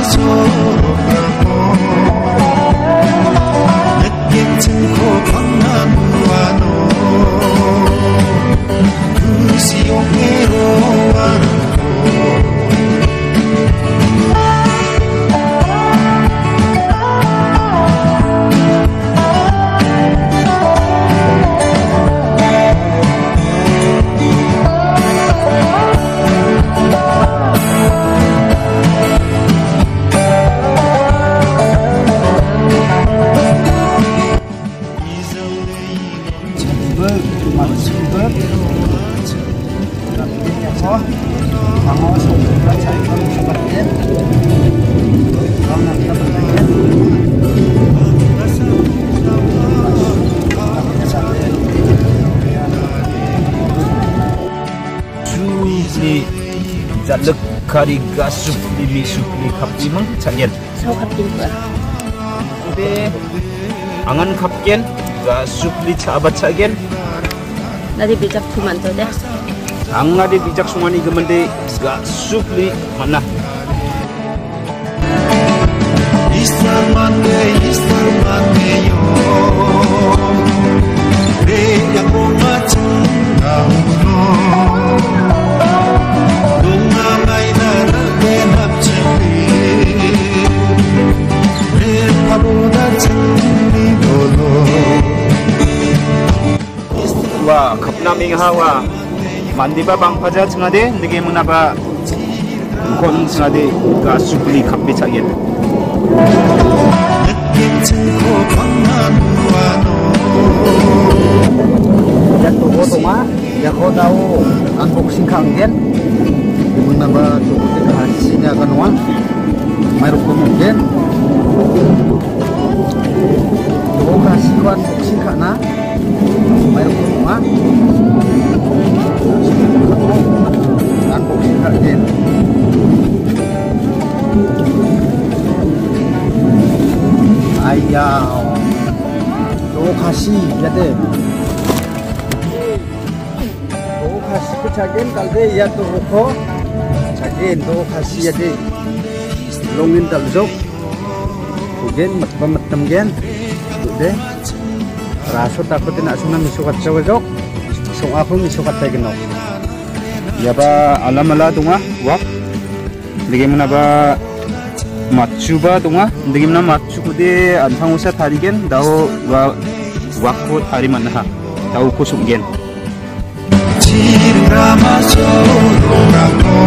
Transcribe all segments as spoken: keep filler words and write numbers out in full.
Jaluk kari gasuk limi sukli kapli mang cagen. So kapli ba? Ude angan kapgen gasuk li cabat cagen. Nadi bijak tuman to deh. Ang nadi bijak sumani gemende gasuk li mana. Istar mande istar mande yo. Re yang bunga cengkau no. Wah, kapnaming hawa mandi ba bang paja cengade ndige menaba kon cengade gasukli kapbi cagen. Ya tunggu tunggu, ya kau tahu unboxing kangen, di mana ba tuh hasilnya kan uang, malu mungkin, tuh kasih unboxing kana, malu rumah, unboxing kangen. Ayah, tuh kasih ya deh. kasih ke cagen kalde ya to roko cagen to kasih ya de longin dalzok tugen matpam matam gen tude raso takotin asuna misukat jawajok so aku misukat tageno ya ba alam ala tunga wak ndige menaba matchuba tunga ndige mena matchu kude antangusa tarigen dao wa wakko tari manha dao kusumgen Rama sororako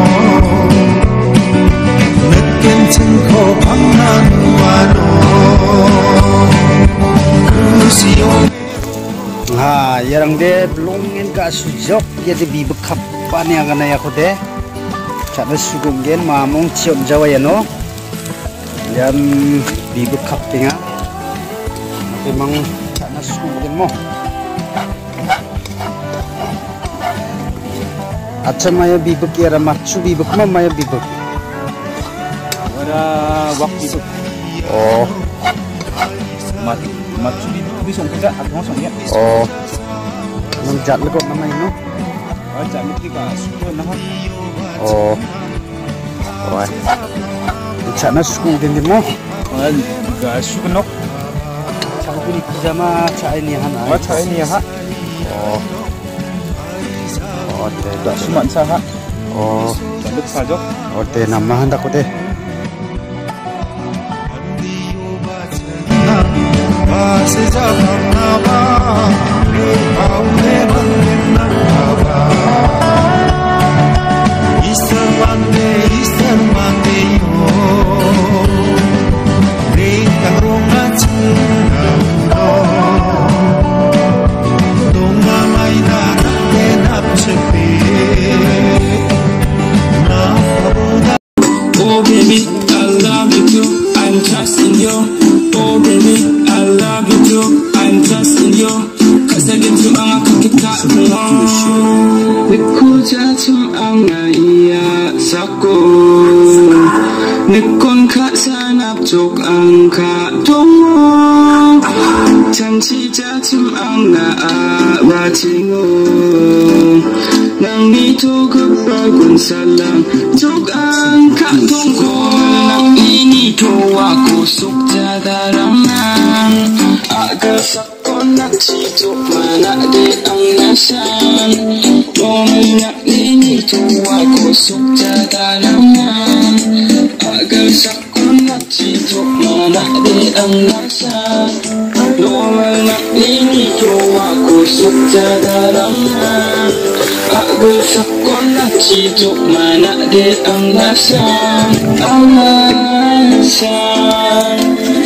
느낀 층코 방난 와로 그시오 ah yarang de longin ka sujok ya de bibek kapan ya kana ya kode chana sugungen mamong chiom jawa ya no yam bibek kapinga memang chana sugungen mo अच्छा माया बीबक या मच्छू बीबक में माया बीबक wara wak bisuk oh mat matchu bi bi song kaja atong song ya oh nang jat le ko nama ino ah jam ti ka suko na ha oh wah chana school din din mo ah ga suko nok chakuni pijama cha ini hana wa cha ini ha oh Ote da suman sa ha oh jaluk sajok ote nama handa ko de Masih jangan nama kau memang nama Istar mande istar mande yo Rintang runga cengkau Donga maina kenap sepi Oh baby, I love you too, I'm trusting you. Oh baby, I love you too, I'm trusting you. Cause I get you ang akakita mo. Nikuja tum ang naiya sako. Nikon ka sanap tuk ang katungo. Chanchi jatum ang naawatingo. Nang nito kapag salang tuk ang katungo. Nang ini toa kusuk jadarangan agar sakon nak cijuk mana de ang nasan Romanyak ini toa kusuk jadarangan agar sakon nak cijuk mana de ang nasan Romanyak ini toa kusuk jadarangan agar sakon nak cijuk mana de ang nasan ang nasan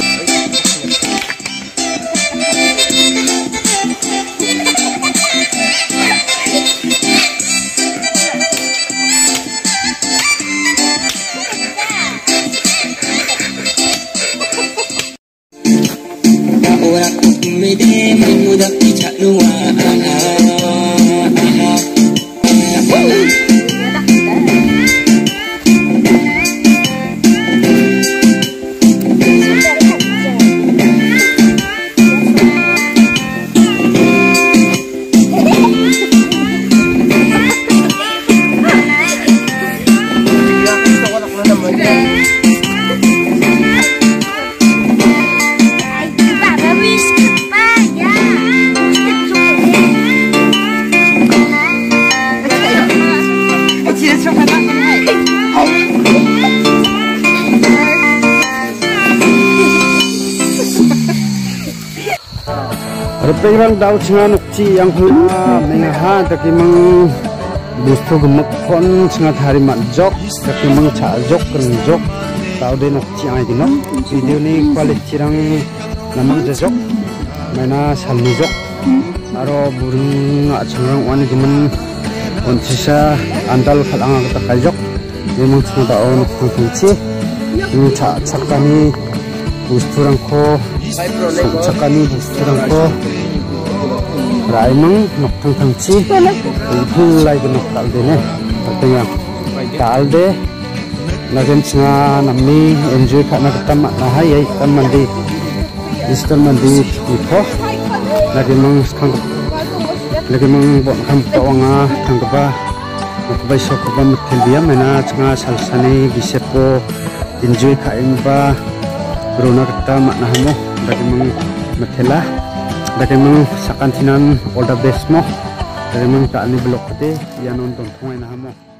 Orang kumede mai muda pijak nuwa Rupeng daw singa nukci yang hula mengaha taki mang bustu gemuk kon singa hari majok taki mang cajok kerenjok tau de nukci ai dinok video ni kualiti rang namang jajok mana salnijok aro burung acangrang wani gemen ontisa andal khalang kata kajok memang singa tau nukci kunci ini ca cakani bustu rangko cakani bustu rangko Raimang nok tang tang ci itu lagi nok talde ne artinya talde lagen singa namni enjoy karena kita makna hai kan mandi ister mandi ipo lagi mang skang lagi mang bon kam tawanga tangba nok bai sok ba mutel dia mena singa salsani bisepo enjoy kaimba brona kita makna hamo lagi mang metela dari meng sakantinan all the best mo dari meng tak ni blok kete yang nonton tungai na hamo.